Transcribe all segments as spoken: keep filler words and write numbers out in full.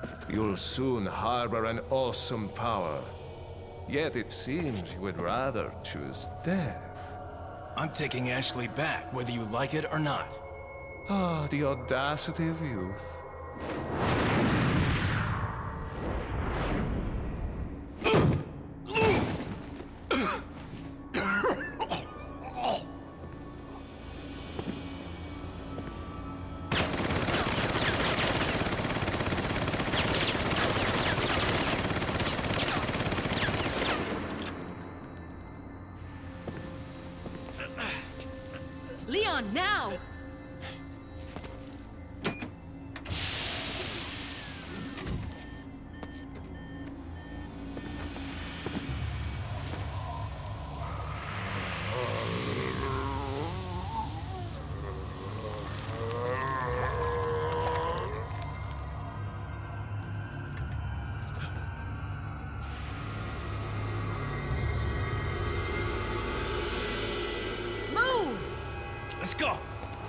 You'll soon harbor an awesome power. Yet it seems you would rather choose death. I'm taking Ashley back, whether you like it or not. Ah, the audacity of youth. Leon, now! Let's go!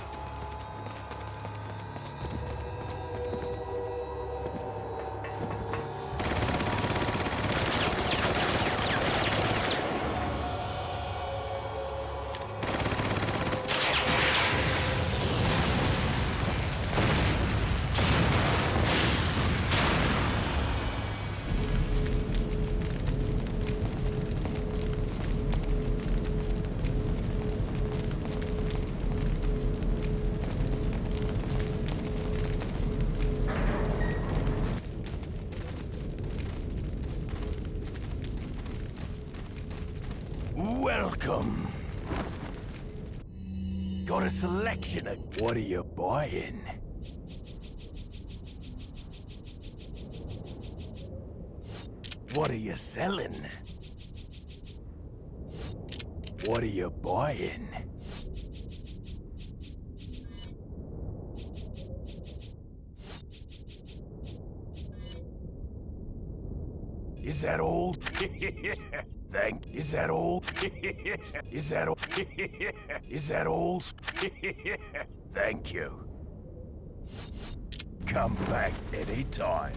Welcome. Got a selection of... What are you buying? What are you selling? What are you buying? Is that all? Thank. Is that all? Is that all? Is that all? Thank you. Come back anytime.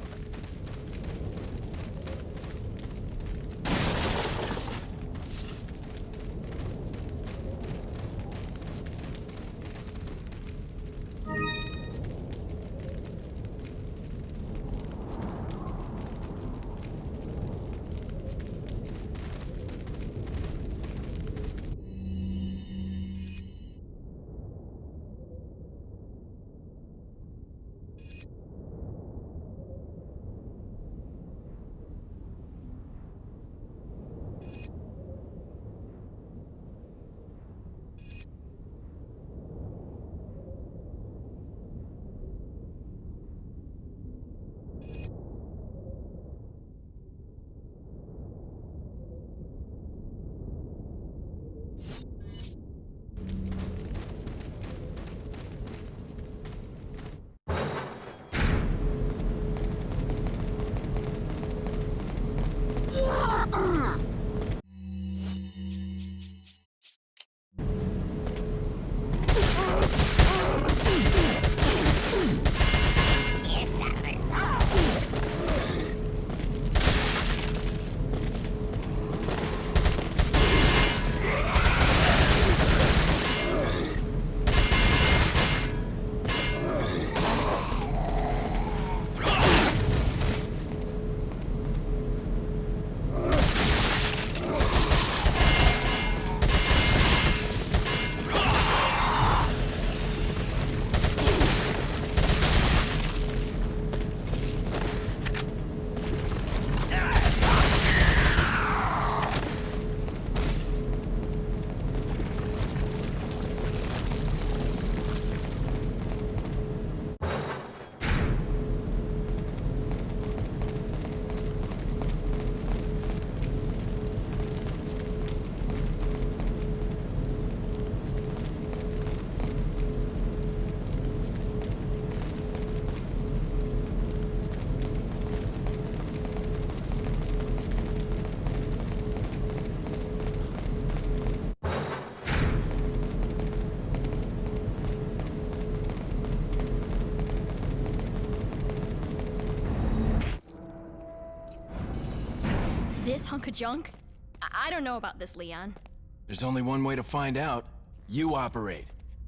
this hunk of junk? I, I don't know about this, Leon. There's only one way to find out. You operate.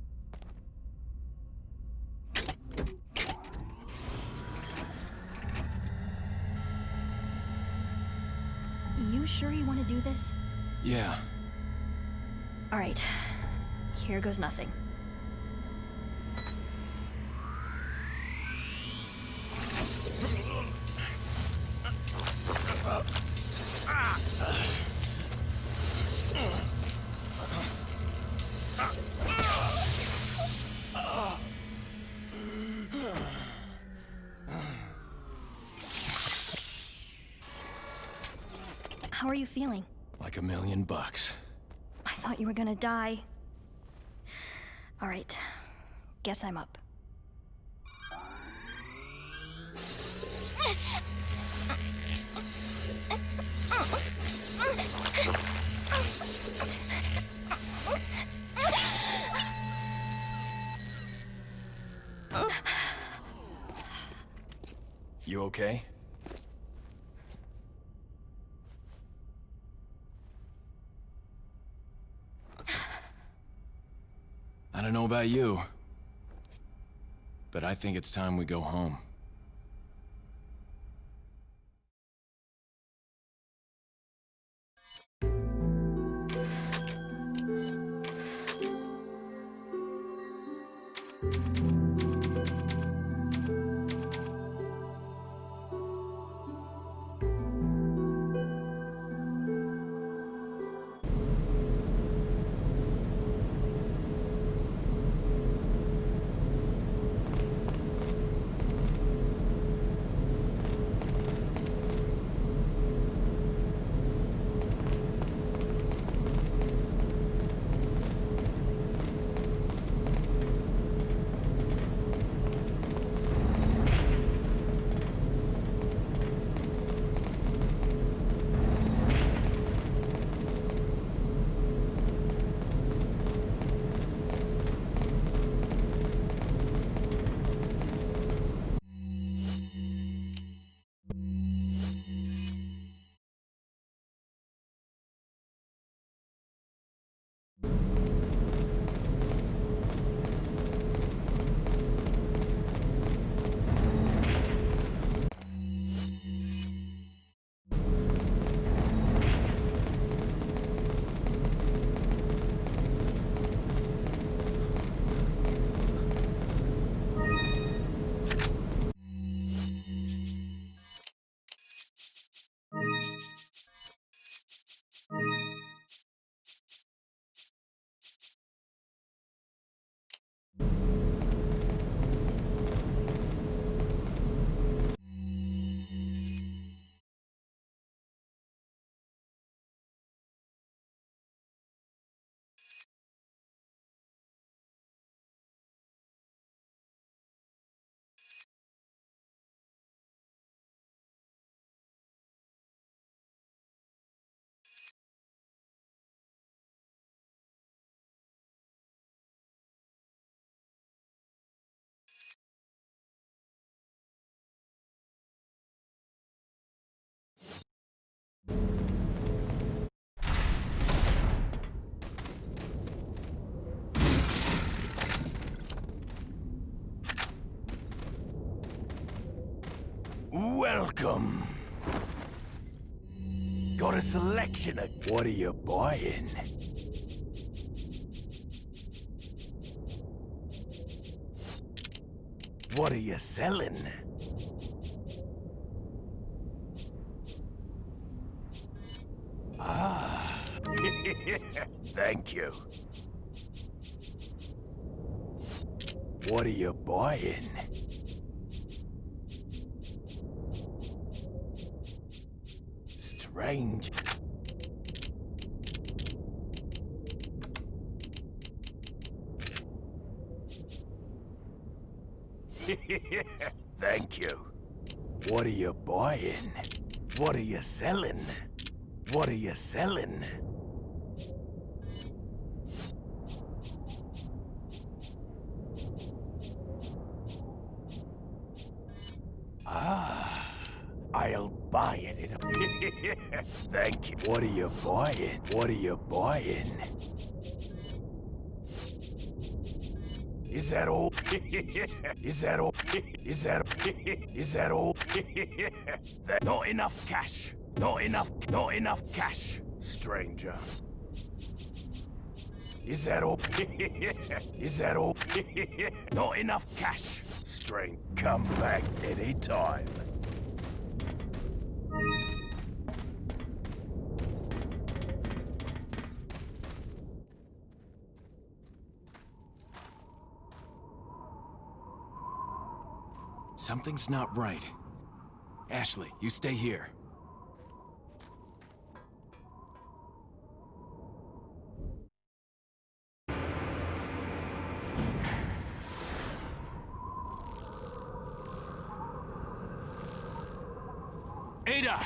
You sure you want to do this? Yeah. All right. Here goes nothing. How are you feeling? Like a million bucks. I thought you were gonna die. All right. Guess I'm up. You okay? I don't know about you, but I think it's time we go home. Welcome. Got a selection of... What are you buying? What are you selling? Ah. Thank you. What are you buying? Strange. Thank you. What are you buying? What are you selling? What are you selling? Ah, I'll buying it. Thank you. What are you buying? What are you buying? Is that all? Is that all? Is that is that all? Not enough cash. Not enough. Not enough cash, stranger. Is that all? Is that all? Not enough cash, stranger. Come back anytime. Something's not right. Ashley, you stay here. Ada!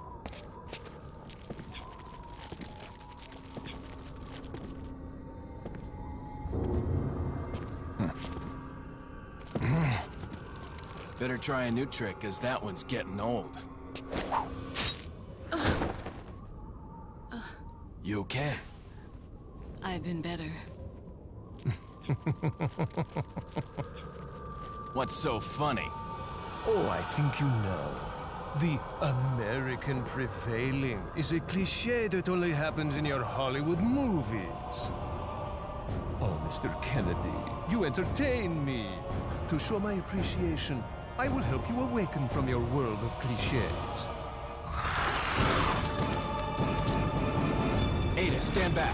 Better try a new trick, cause that one's getting old. Uh, You okay? I've been better. What's so funny? Oh, I think you know. The American prevailing is a cliché that only happens in your Hollywood movies. Oh, Mister Kennedy, you entertain me. To show my appreciation, I will help you awaken from your world of clichés. Ada, stand back.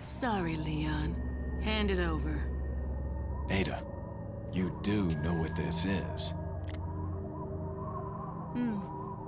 Sorry, Leon. Hand it over. Ada, you do know what this is. Hmm.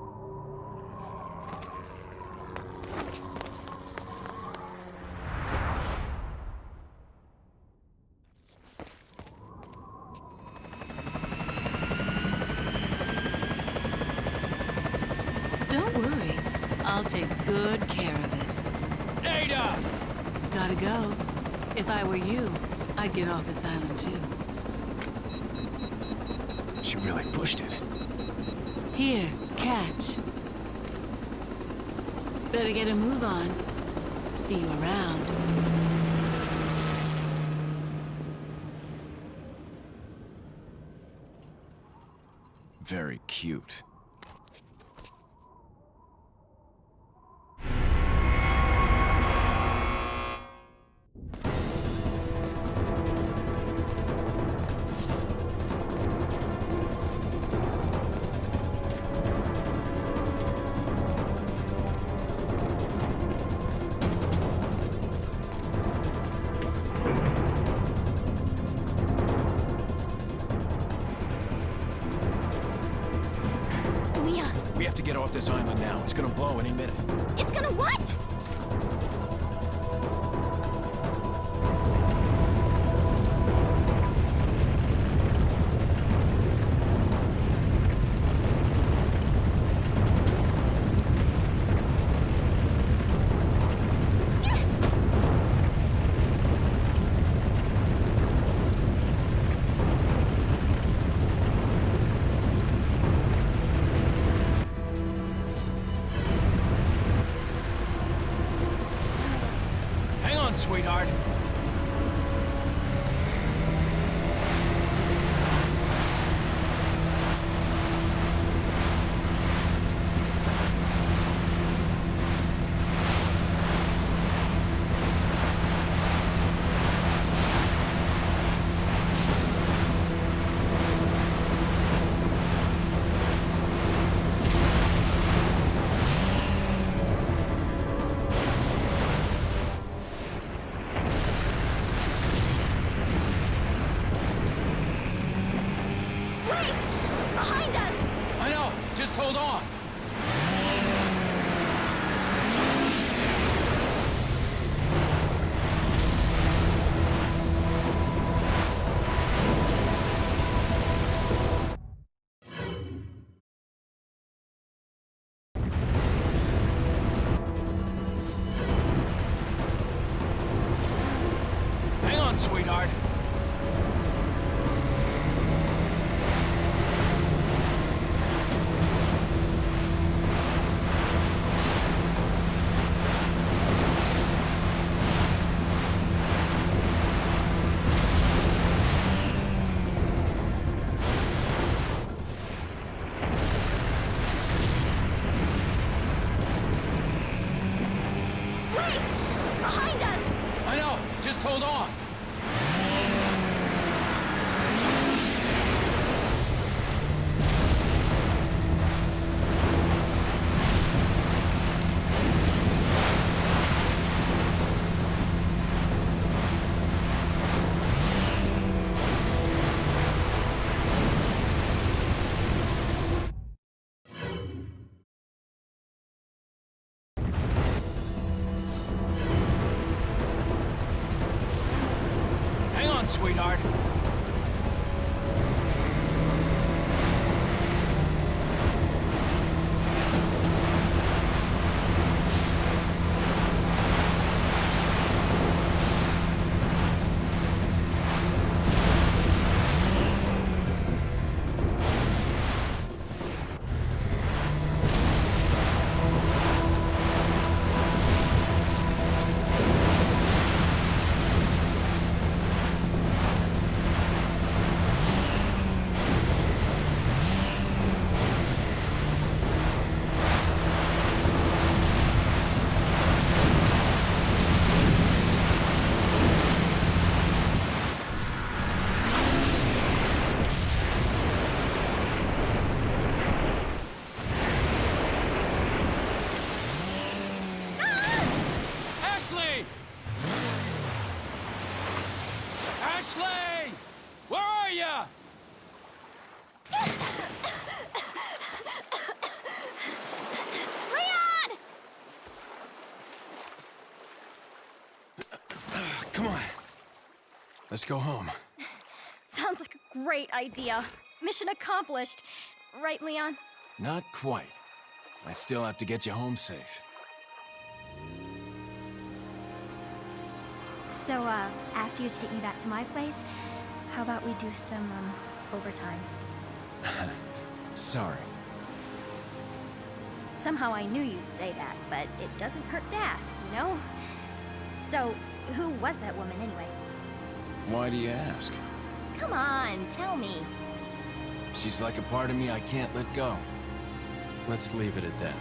Don't worry. I'll take good care of it. Ada! Gotta go. If I were you, I'd get off this island too. She really pushed it. Here, catch. Better get a move on. See you around. Very cute. We have to get off this island now. It's gonna blow any minute. It's gonna what? Sweetheart. Behind us! I know. Just hold on. Hang on, sweetheart. Behind us! I know. Just hold on. Sweetheart. Ashley! Where are ya? Leon! Come on. Let's go home. Sounds like a great idea. Mission accomplished. Right, Leon? Not quite. I still have to get you home safe. So, uh, after you take me back to my place, how about we do some, um, overtime? Sorry. Somehow I knew you'd say that, but it doesn't hurt to ask, you know? So, who was that woman anyway? Why do you ask? Come on, tell me. She's like a part of me I can't let go. Let's leave it at that.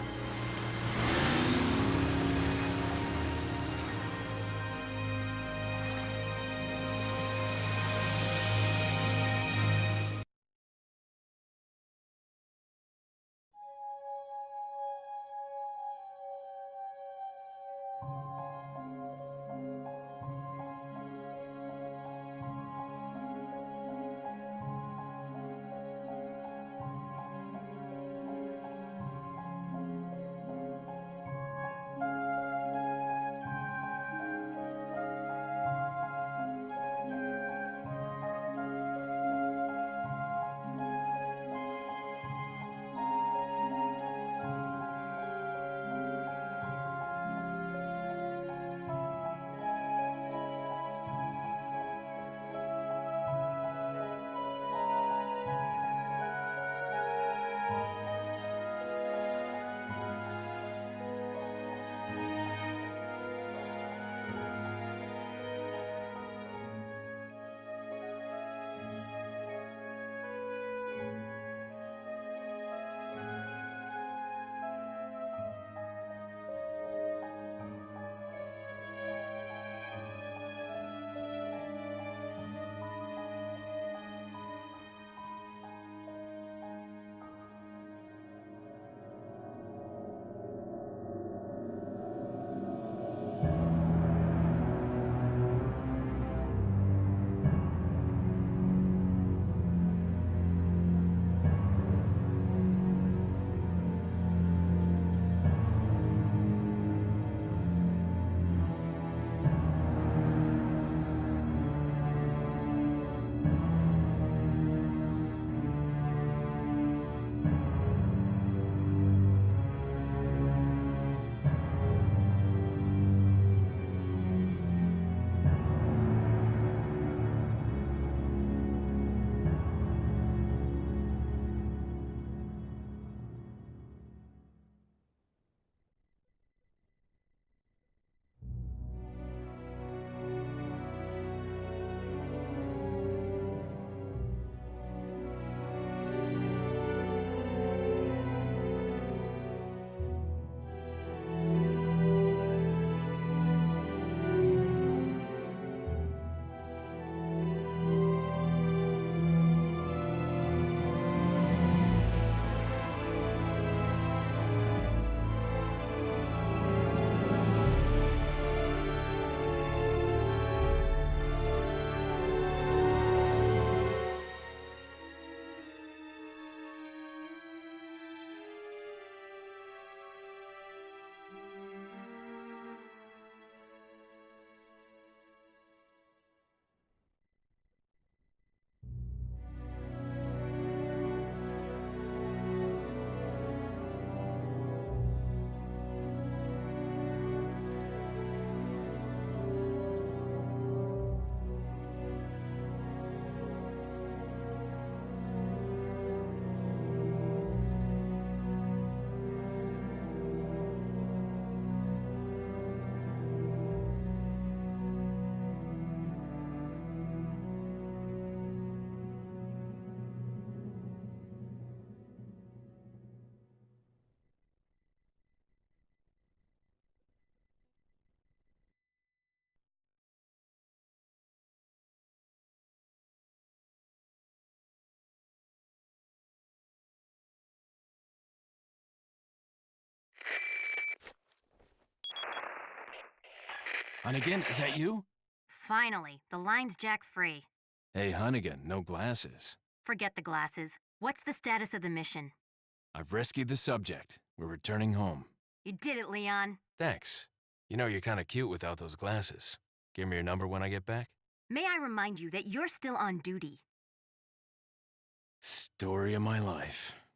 And again, is that you? Finally, the line's jack free. Hey, Hunnigan, no glasses. Forget the glasses. What's the status of the mission? I've rescued the subject. We're returning home. You did it, Leon. Thanks. You know, you're kind of cute without those glasses. Give me your number when I get back. May I remind you that you're still on duty? Story of my life.